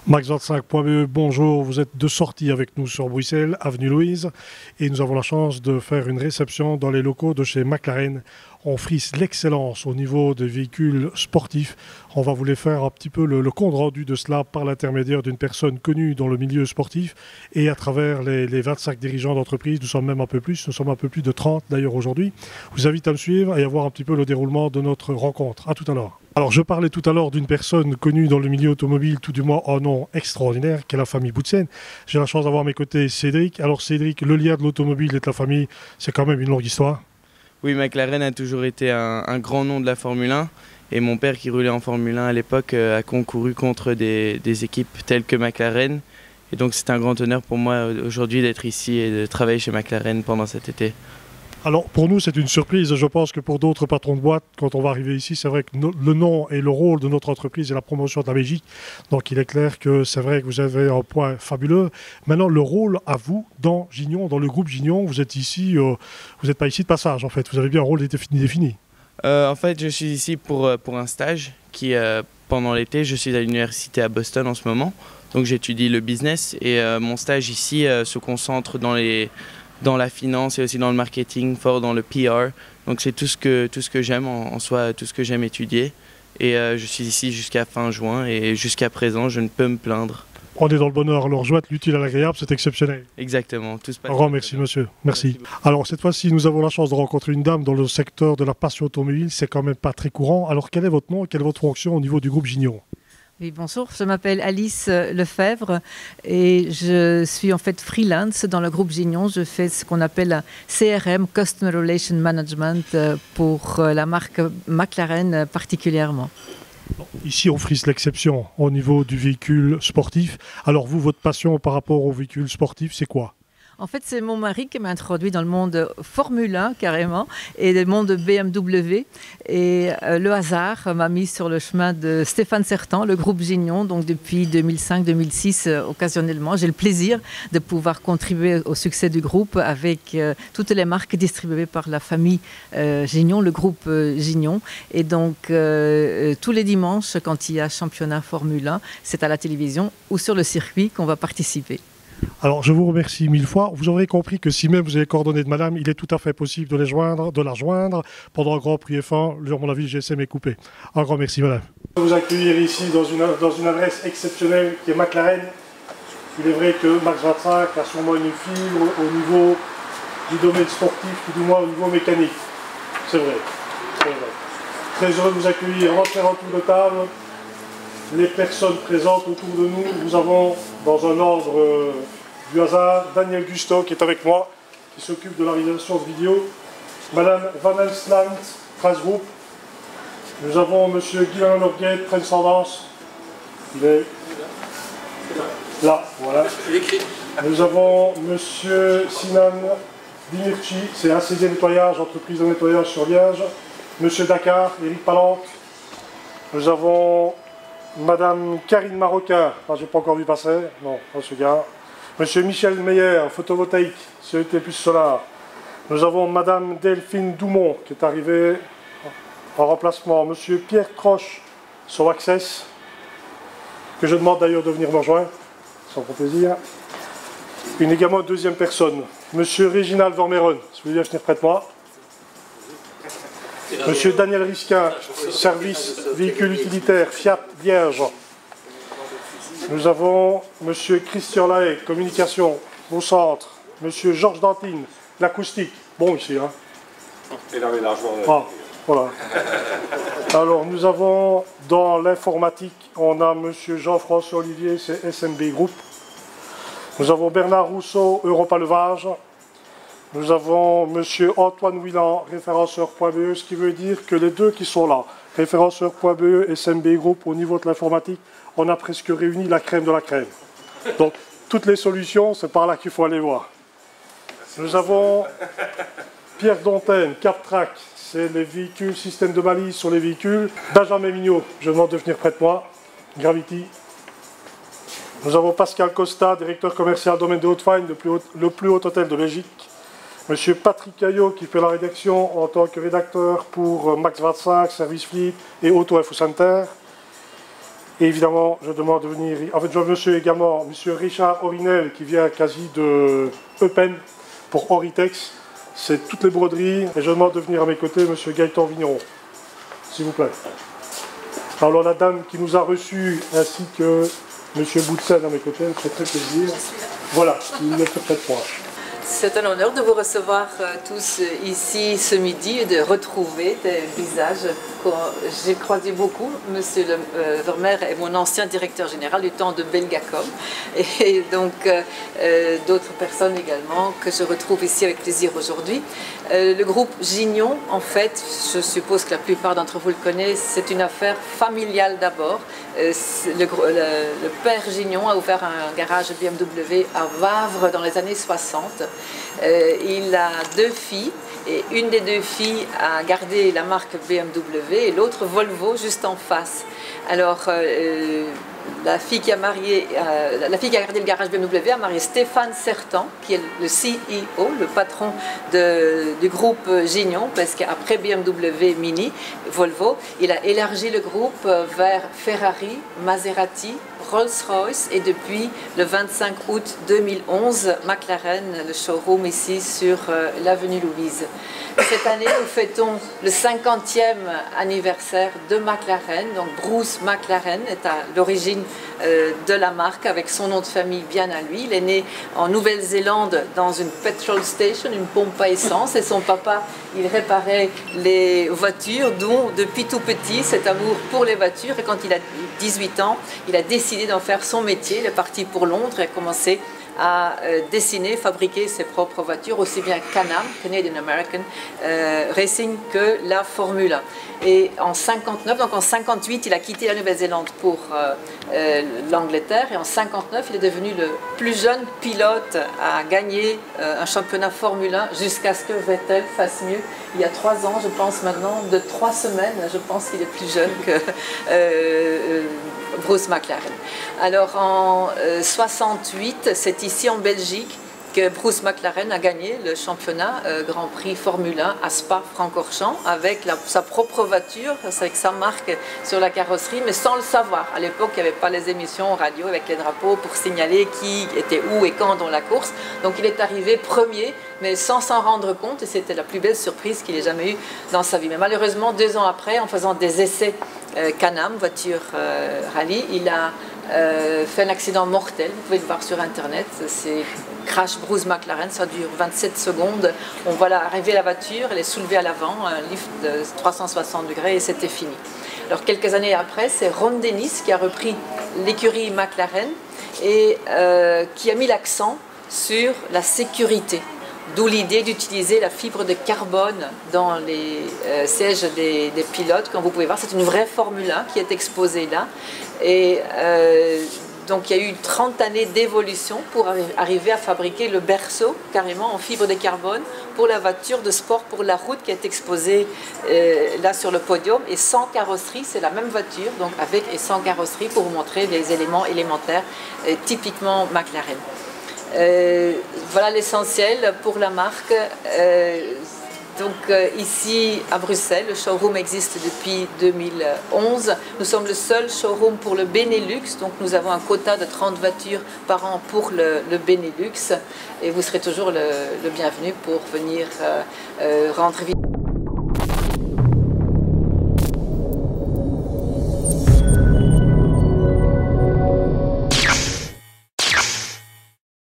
Max25.be, bonjour, vous êtes de sortie avec nous sur Bruxelles, avenue Louise, et nous avons la chance de faire une réception dans les locaux de chez McLaren. On frise l'excellence au niveau des véhicules sportifs. On va vous les faire un petit peu le compte rendu de cela par l'intermédiaire d'une personne connue dans le milieu sportif et à travers les 25 dirigeants d'entreprise. Nous sommes même un peu plus, nous sommes un peu plus de 30 d'ailleurs aujourd'hui. Je vous invite à me suivre et à voir un petit peu le déroulement de notre rencontre. À tout à l'heure. Alors je parlais tout à l'heure d'une personne connue dans le milieu automobile, tout du moins un nom extraordinaire, qui est la famille Boutsen. J'ai la chance d'avoir à mes côtés Cédric. Alors Cédric, le lien de l'automobile et de la famille, c'est quand même une longue histoire. Oui, McLaren a toujours été un grand nom de la Formule 1 et mon père qui roulait en Formule 1 à l'époque a concouru contre des équipes telles que McLaren. Et donc c'est un grand honneur pour moi aujourd'hui d'être ici et de travailler chez McLaren pendant cet été. Alors pour nous c'est une surprise, je pense que pour d'autres patrons de boîte, quand on va arriver ici, c'est vrai que le nom et le rôle de notre entreprise est la promotion de la Belgique, donc il est clair que c'est vrai que vous avez un point fabuleux. Maintenant le rôle à vous dans Gignon, dans le groupe Gignon, vous êtes ici, vous n'êtes pas ici de passage en fait, vous avez bien un rôle défini. En fait je suis ici pour un stage qui pendant l'été, je suis à l'université à Boston en ce moment, donc j'étudie le business et mon stage ici se concentre dans la finance et aussi dans le marketing, fort dans le PR. Donc c'est tout ce que j'aime en soi, tout ce que j'aime étudier. Et je suis ici jusqu'à fin juin et jusqu'à présent, je ne peux me plaindre. On est dans le bonheur, leur joie, l'utile à l'agréable, c'est exceptionnel. Exactement. Tout se passe. Un grand merci monsieur, merci. Alors cette fois-ci, nous avons la chance de rencontrer une dame dans le secteur de la passion automobile, c'est quand même pas très courant. Alors quel est votre nom et quelle est votre fonction au niveau du groupe Gignon ? Oui, bonjour, je m'appelle Alice Lefebvre et je suis en fait freelance dans le groupe Gignon. Je fais ce qu'on appelle un CRM, Customer Relation Management, pour la marque McLaren particulièrement. Ici, on frise l'exception au niveau du véhicule sportif. Alors vous, votre passion par rapport au véhicule sportif, c'est quoi ? En fait, c'est mon mari qui m'a introduit dans le monde Formule 1 carrément et le monde BMW. Et le hasard m'a mis sur le chemin de Stéphane Certan, le groupe Gignon. Donc depuis 2005-2006, occasionnellement, j'ai le plaisir de pouvoir contribuer au succès du groupe avec toutes les marques distribuées par la famille Gignon, le groupe Gignon. Et donc tous les dimanches, quand il y a championnat Formule 1, c'est à la télévision ou sur le circuit qu'on va participer. Alors, je vous remercie mille fois. Vous aurez compris que si même vous avez les coordonnées de madame, il est tout à fait possible de la joindre pendant un Grand Prix F1. À mon avis, le GSM est coupé. Un grand merci, madame. Je vais vous accueillir ici dans une adresse exceptionnelle qui est McLaren. Il est vrai que Max 25 a sûrement une fibre au niveau du domaine sportif, ou du moins au niveau mécanique. C'est vrai. Très heureux de vous accueillir. Rentrez en tour de table. Les personnes présentes autour de nous, nous avons dans un ordre du hasard Daniel Gusto qui est avec moi, qui s'occupe de la réalisation de vidéos, Madame Van Elsland, Presse Group, nous avons Monsieur Guylain Lorguet, Transcendance, il est là, voilà. Nous avons Monsieur Sinan Dimirci, c'est ACD Nettoyage, entreprise de nettoyage sur Liège, Monsieur Dakar, Éric Palante, nous avons Madame Karine Marocain, je n'ai pas encore vu passer, non, pas ce gars. Monsieur Michel Meyer, photovoltaïque, CET plus Solar. Nous avons Madame Delphine Doumont qui est arrivée en remplacement. Monsieur Pierre Croche sur Access, que je demande d'ailleurs de venir me rejoindre, ça me fait plaisir. Également une deuxième personne, Monsieur Réginald Vormeron, si vous voulez venir près de moi. Monsieur Daniel Risquin, service véhicule utilitaire Fiat Vierge. Nous avons Monsieur Christian Lahaye, communication au centre. Monsieur Georges Dantine, l'acoustique. Bon ici, hein. Il avait l'argent. Ah, voilà. Alors nous avons dans l'informatique, on a Monsieur Jean-François Olivier, c'est SMB Group. Nous avons Bernard Rousseau, Europa Levage. Nous avons M. Antoine Willan, référenceur.be, ce qui veut dire que les deux qui sont là, référenceur.be et SMB Group, au niveau de l'informatique, on a presque réuni la crème de la crème. Donc, toutes les solutions, c'est par là qu'il faut aller voir. Nous avons Pierre Dontaine, CapTrack, c'est les véhicules, système de balise sur les véhicules. Benjamin Mignot, je demande de venir près de moi, Gravity. Nous avons Pascal Costa, directeur commercial domaine de Haute-Fagne, le plus haut hôtel de Belgique. Monsieur Patrick Caillot qui fait la rédaction en tant que rédacteur pour Max 25, Service Fleet et Auto Info Center. Et évidemment, je demande de venir... En fait, je veux également M. Richard Orinel, qui vient quasi de Eupen pour Oritex. C'est toutes les broderies. Et je demande de venir à mes côtés M. Gaëtan Vigneron, s'il vous plaît. Alors la dame qui nous a reçus, ainsi que M. Boutsen à mes côtés, me fait très plaisir. Voilà, il est très près. C'est un honneur de vous recevoir tous ici ce midi et de retrouver des visages que j'ai croisé beaucoup. Monsieur Vermeer est mon ancien directeur général du temps de Belgacom et donc d'autres personnes également que je retrouve ici avec plaisir aujourd'hui. Le groupe Gignon, en fait, je suppose que la plupart d'entre vous le connaissent, c'est une affaire familiale d'abord. Le père Gignon a ouvert un garage BMW à Wavre dans les années 60. Il a deux filles et une des deux filles a gardé la marque BMW et l'autre Volvo juste en face. Alors la fille qui a gardé le garage BMW a marié Stéphane Certan, qui est le CEO, le patron du groupe Gignon, parce qu'après BMW Mini, Volvo, il a élargi le groupe vers Ferrari, Maserati, Rolls-Royce et depuis le 25 août 2011, McLaren, le showroom ici sur l'avenue Louise. Cette année, nous fêtons le 50e anniversaire de McLaren. Donc Bruce McLaren est à l'origine de la marque avec son nom de famille bien à lui. Il est né en Nouvelle-Zélande dans une petrol station, une pompe à essence, et son papa, il réparait les voitures, dont depuis tout petit cet amour pour les voitures. Et quand il a 18 ans, il a décidé d'en faire son métier. Il est parti pour Londres et a commencé à dessiner, fabriquer ses propres voitures, aussi bien Can-Am, Canadian American Racing, que la Formule 1. Et en 59, donc en 58, il a quitté la Nouvelle-Zélande pour l'Angleterre, et en 59, il est devenu le plus jeune pilote à gagner un championnat Formule 1 jusqu'à ce que Vettel fasse mieux. Il y a 3 ans, je pense maintenant, de 3 semaines, je pense qu'il est plus jeune que Bruce McLaren. Alors en 68, c'est ici en Belgique que Bruce McLaren a gagné le championnat Grand Prix Formule 1 à Spa-Francorchamps avec sa propre voiture, avec sa marque sur la carrosserie, mais sans le savoir. À l'époque, il n'y avait pas les émissions radio avec les drapeaux pour signaler qui était où et quand dans la course. Donc il est arrivé premier, mais sans s'en rendre compte, et c'était la plus belle surprise qu'il ait jamais eue dans sa vie. Mais malheureusement, 2 ans après, en faisant des essais Can-Am, voiture rallye, il a fait un accident mortel. Vous pouvez le voir sur internet, c'est crash Bruce McLaren, ça dure 27 secondes. On voit arriver la voiture, elle est soulevée à l'avant, un lift de 360 degrés et c'était fini. Alors quelques années après, c'est Ron Dennis qui a repris l'écurie McLaren et qui a mis l'accent sur la sécurité. D'où l'idée d'utiliser la fibre de carbone dans les sièges des pilotes. Comme vous pouvez voir, c'est une vraie Formule 1 qui est exposée là. Et donc il y a eu 30 années d'évolution pour arriver à fabriquer le berceau carrément en fibre de carbone pour la voiture de sport pour la route qui est exposée là sur le podium. Et sans carrosserie, c'est la même voiture, donc avec et sans carrosserie pour vous montrer les éléments élémentaires typiquement McLaren. Voilà l'essentiel pour la marque. Donc ici à Bruxelles, le showroom existe depuis 2011. Nous sommes le seul showroom pour le Benelux, donc nous avons un quota de 30 voitures par an pour le Benelux. Et vous serez toujours le bienvenu pour venir rendre visite.